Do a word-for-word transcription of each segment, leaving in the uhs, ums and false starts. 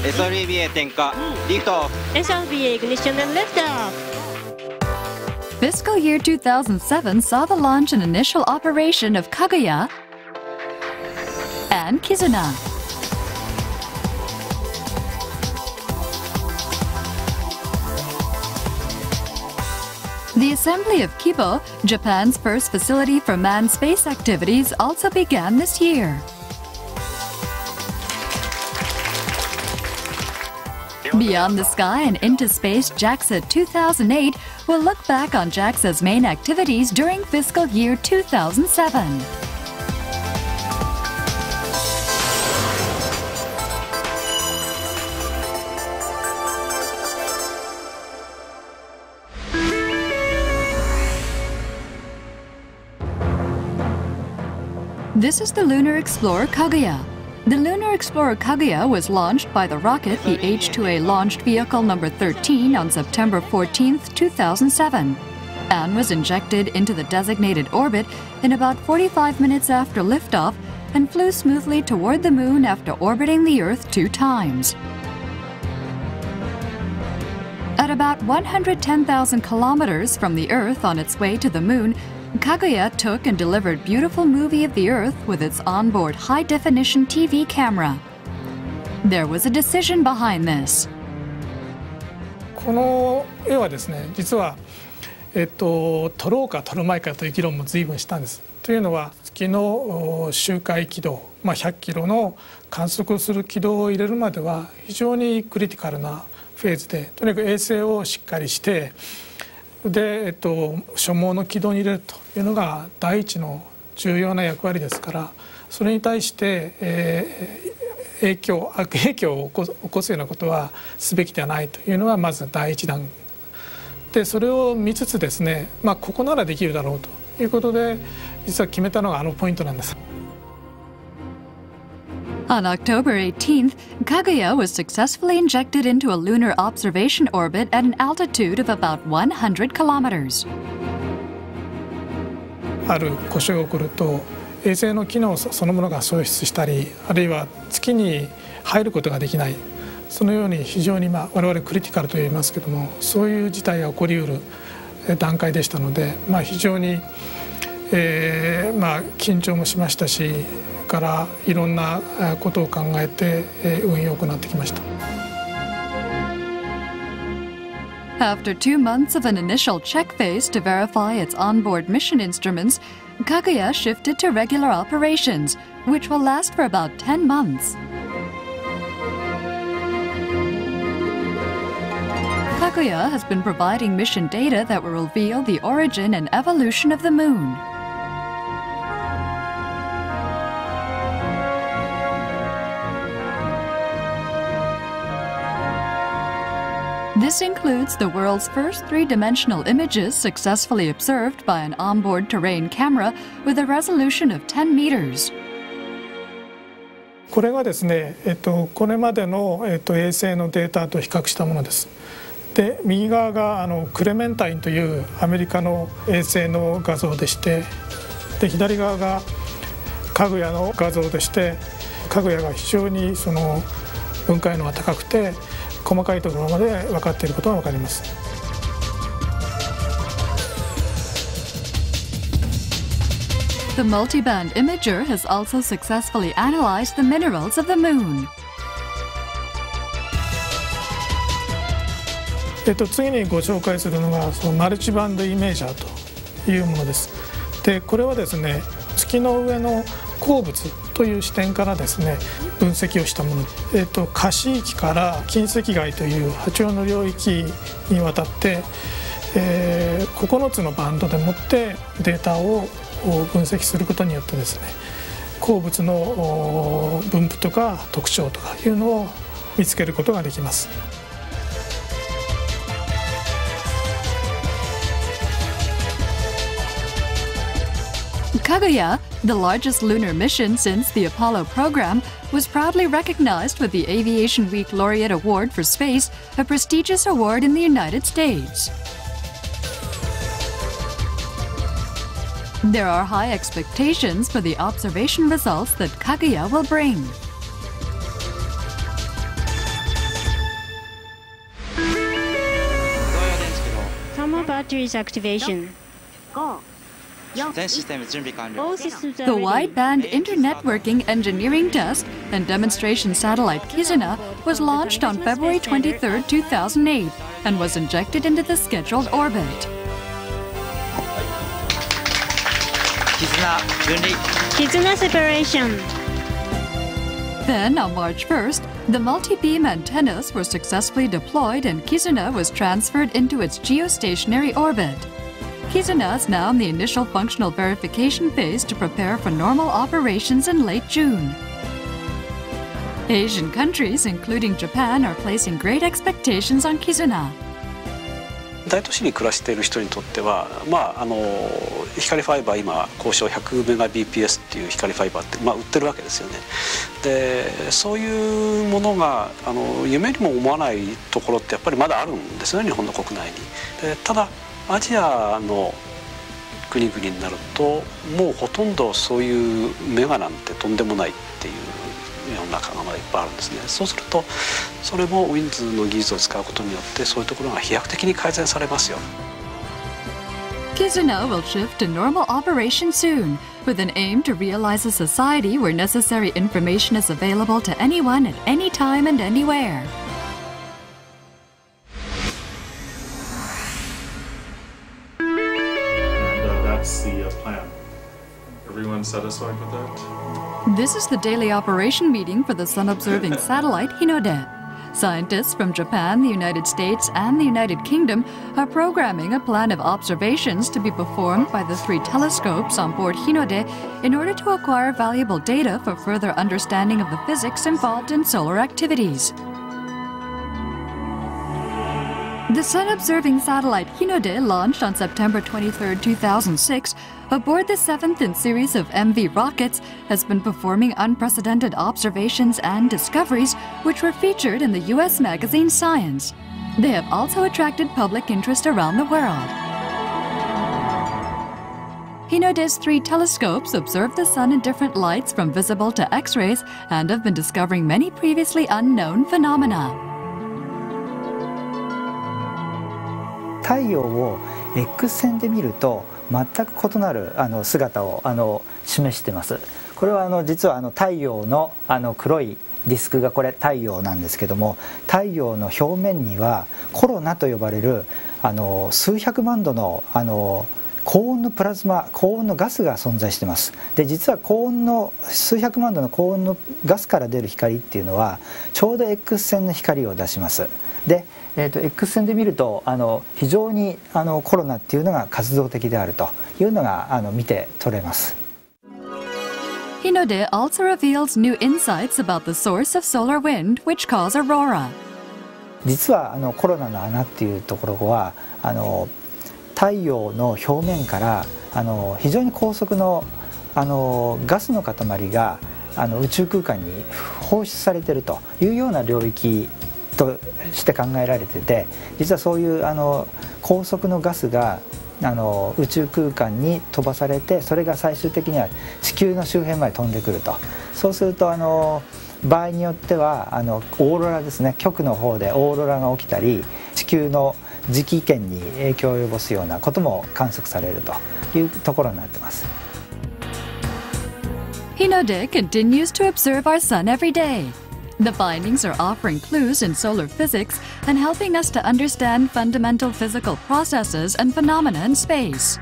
エスエルイービーエー 点火、リフトオフ。 エスエルビーエーignition and liftoff. Fiscal year two thousand seven saw the launch and initial operation of KAGUYA and KIZUNA. The assembly of Kibo, Japan's first facility for manned space activities, also began this year. Beyond the sky and into space, JAXA two thousand eight will look back on JAXA's main activities during fiscal year two thousand seven. This is the Lunar Explorer KAGUYA. The Lunar Explorer KAGUYA was launched by the rocket, the H two I A Launch Vehicle number thirteen, on September fourteenth, two thousand seven, and was injected into the designated orbit in about forty-five minutes after liftoff and flew smoothly toward the Moon after orbiting the Earth two times. At about one hundred ten thousand kilometers from the Earth on its way to the Moon, KAGUYA took and delivered beautiful movie of the Earth with its onboard high-definition T V camera. There was a decision behind this. この絵はですね、実は、えっと、撮ろうか撮るまいかという議論も随分したんです。というのは月の周回軌道、まあ、ひゃっキロの観測する軌道を入れるまでは非常にクリティカルなフェーズで、とにかく衛星をしっかりしてで、えっと、初毛の軌道に入れるというのが第一の重要な役割ですから、それに対して、えー、影響悪影響を起こす、起こすようなことはすべきではないというのがまず第一弾で、それを見つつですね、まあ、ここならできるだろうということで実は決めたのがあのポイントなんです。 On October eighteenth, KAGUYA was successfully injected into a lunar observation orbit at an altitude of about one hundred kilometers. ある故障が起こると衛星の機能そのものが喪失したり、あるいは月に入ることができない、そのように非常に、まあ、我々クリティカルと言いますけども、そういう事態が起こりうる段階でしたので、まあ、非常に、えーまあ、緊張もしましたし、からいろんなことを考えて運用を行ってきました。 After two months of an initial check phase to verify its onboard mission instruments, KAGUYA shifted to regular operations, which will last for about ten months. KAGUYA has been providing mission data that will reveal the origin and evolution of the Moon. This includes the world's first three-dimensional images successfully observed by an onboard terrain camera with a resolution of ten meters. これがですね、えっと、これまでの、えっと、衛星のデータと比較したものです。で、右側があのクレメンタインというアメリカの衛星の画像でして、で左側がKAGUYAの画像でして、KAGUYAが非常にその分解能が高くて細かいところまで分かっていることが分かります。 The multiband imager has also successfully analyzed the minerals of the Moon. えっと、次にご紹介するのがそのマルチバンドイメージャーというものです。で、これはですね、月の上の鉱物という視点からですね分析をしたもの、えっと、可視域から近赤外という波長の領域にわたって、えー、ここのつのバンドでもってデータを分析することによってですね、鉱物の分布とか特徴とかいうのを見つけることができます。 KAGUYA, the largest lunar mission since the Apollo program, was proudly recognized with the Aviation Week Laureate Award for Space, a prestigious award in the United States. There are high expectations for the observation results that KAGUYA will bring. batteries activation. 全システム準備完了 All systems The are ready. wideband internetworking engineering test and demonstration satellite KIZUNA was launched on February twenty-third, two thousand eight, and was injected into the scheduled orbit. 絆分離 KIZUNA separation. Then, on March first, the multi-beam antennas were successfully deployed and KIZUNA was transferred into its geostationary orbit. KIZUNA is now in the initial functional verification phase to prepare for normal operations in late June. Asian countries, including Japan, are placing great expectations on KIZUNA. 大都市に暮らしている人にとっては、まあ、あの光ファイバー今交渉 ひゃくメガビーピーエス っていう光ファイバーって、まあ、売ってるわけですよね。でそういうものがあの夢にも思わないところってやっぱりまだあるんですよね、日本の国内に。でただアジアの国々になるともうほとんどそういうメガなんてとんでもないっていう世の中がまだいっぱいあるんですね。そうするとそれもウィンズの技術を使うことによってそういうところが飛躍的に改善されますよ。 KIZUNA will shift to normal operation soon, with an aim to realize a society where necessary information is available to anyone at any time and anywhere. That's the uh, plan. Everyone satisfied with that? This is the daily operation meeting for the sun-observing satellite HINODE. Scientists from Japan, the United States, and the United Kingdom are programming a plan of observations to be performed by the three telescopes on board HINODE in order to acquire valuable data for further understanding of the physics involved in solar activities. The sun-observing satellite HINODE launched on September twenty-third, two thousand six, aboard the seventh in series of M V rockets, has been performing unprecedented observations and discoveries which were featured in the U S magazine Science. They have also attracted public interest around the world. HINODE's three telescopes observe the sun in different lights from visible to X-rays and have been discovering many previously unknown phenomena. 太陽を X 線で見ると全く異なるあの姿をあの示しています。これはあの実はあの太陽のあの黒いディスクがこれ太陽なんですけども、太陽の表面にはコロナと呼ばれるあの数百万度のあの高温のプラズマ、高温のガスが存在しています。で実は高温の数百万度の高温のガスから出る光っていうのはちょうど X 線の光を出します。でえー、と X 線で見るとあの非常にあのコロナっていうのが活動的であるというのがあの見て取れます。 HINODE also reveals new insights about the source of solar wind, which cause aurora. 実はあのコロナの穴っていうところはあの太陽の表面からあの非常に高速のあのガスの塊があの宇宙空間に放出されているというような領域として考えられてて、実はそういうあの高速のガスがあの宇宙空間に飛ばされて、それが最終的には地球の周辺まで飛んでくると。そうするとあの場合によってはあのオーロラですね、極の方でオーロラが起きたり地球の磁気圏に影響を及ぼすようなことも観測されるというところになっています。 HINODE continues to observe our sun every day. The findings are offering clues in solar physics and helping us to understand fundamental physical processes and phenomena in space.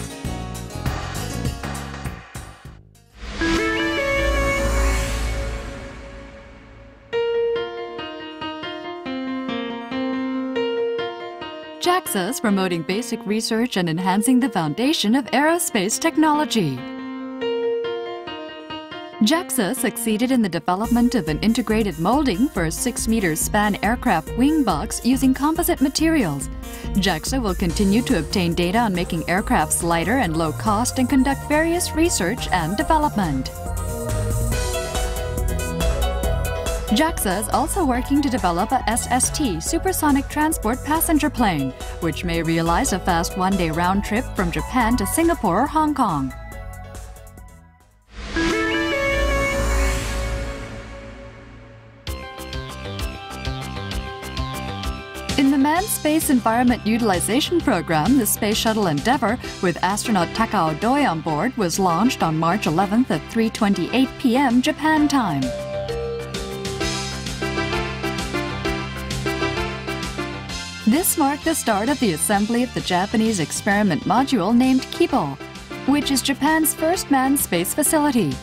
JAXA is promoting basic research and enhancing the foundation of aerospace technology. JAXA succeeded in the development of an integrated molding for a six meter span aircraft wing box using composite materials. JAXA will continue to obtain data on making aircrafts lighter and low cost and conduct various research and development. JAXA is also working to develop a S S T supersonic transport passenger plane, which may realize a fast one-day round trip from Japan to Singapore or Hong Kong. In the manned Space Environment Utilization Program, the Space Shuttle Endeavour, with astronaut Takao Doi on board, was launched on March eleventh at three twenty-eight p m Japan time. This marked the start of the assembly of the Japanese experiment module named Kibo, which is Japan's first manned space facility.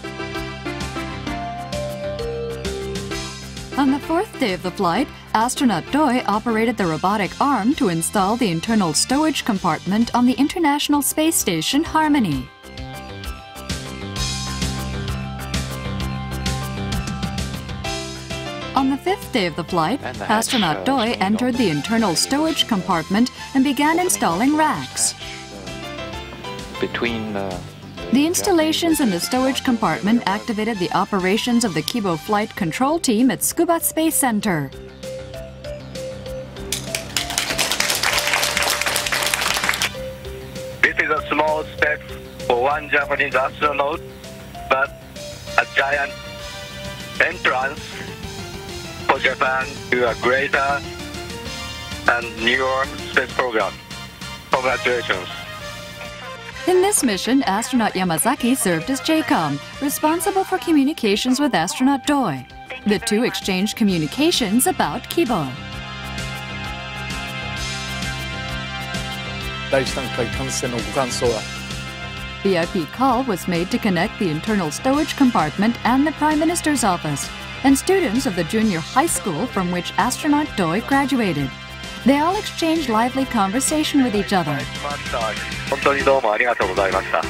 On the fourth day of the flight, astronaut Doi operated the robotic arm to install the internal stowage compartment on the International Space Station Harmony. On the fifth day of the flight, astronaut Doi entered the internal stowage compartment and began installing racks. Between the The installations in the stowage compartment activated the operations of the Kibo flight control team at Tsukuba Space Center. This is a small step for one Japanese astronaut, but a giant entrance for Japan to a greater and newer space program. Congratulations. In this mission, astronaut Yamazaki served as J COM, responsible for communications with astronaut Doi. The two exchanged communications about Kibo. 第三回観戦のご感想は V I P call was made to connect the internal stowage compartment and the Prime Minister's office, and students of the junior high school from which astronaut Doi graduated. They all exchanged lively conversation with each other. 本当にどうもありがとうございました。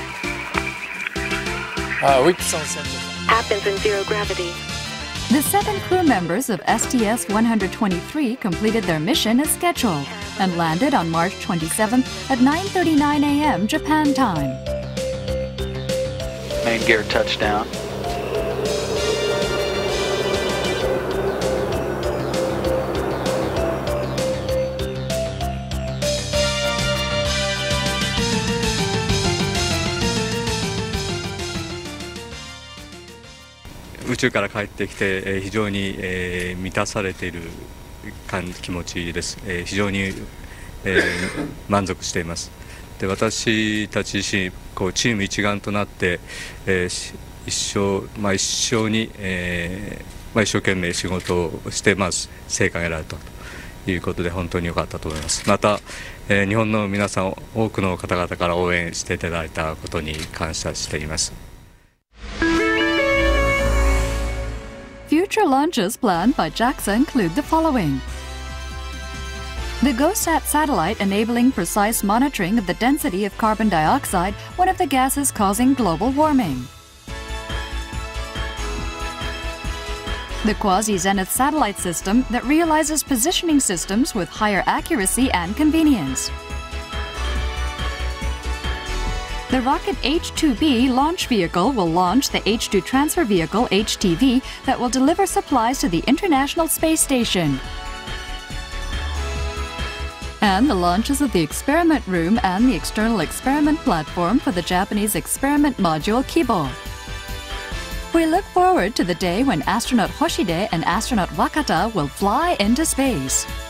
あウィックソンセンター Happens in zero gravity. The seven crew members of S T S one twenty-three completed their mission as scheduled and landed on March twenty-seventh at nine thirty-nine a m Japan time. main gear touchdown. 宇宙から帰ってきて、えー、非常に、えー、満たされている感気持ちです、えー、非常に、えー、満足しています。で、私たち自身こうチーム一丸となって、えー、一生、まあ、一生に、えーまあ、一生懸命仕事をして、まあ、成果が得られたということで本当に良かったと思います。また、えー、日本の皆さん多くの方々から応援していただいたことに感謝しています。 Future launches planned by JAXA include the following. The GoSat satellite enabling precise monitoring of the density of carbon dioxide, one of the gases causing global warming. The Quasi-Zenith satellite system that realizes positioning systems with higher accuracy and convenience. The rocket H two B launch vehicle will launch the H two transfer vehicle H T V that will deliver supplies to the International Space Station. And the launches of the experiment room and the external experiment platform for the Japanese experiment module Kibo. We look forward to the day when astronaut Hoshide and astronaut Wakata will fly into space.